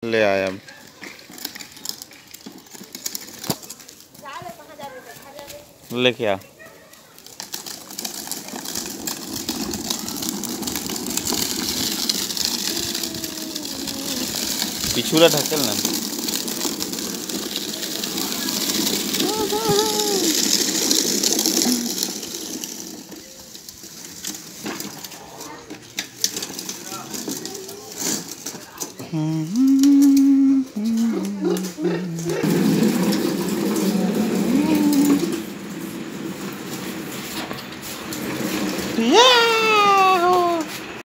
ले आए हम। लेके आ। पिछूला ढकेल ना।